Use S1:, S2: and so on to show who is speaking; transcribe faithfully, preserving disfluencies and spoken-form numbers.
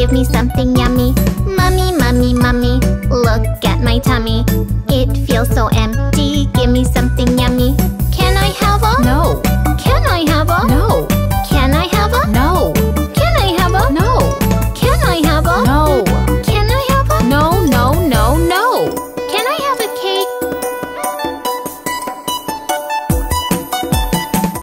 S1: give me something yummy. Mummy, mummy, mummy, look at my tummy. It feels so empty.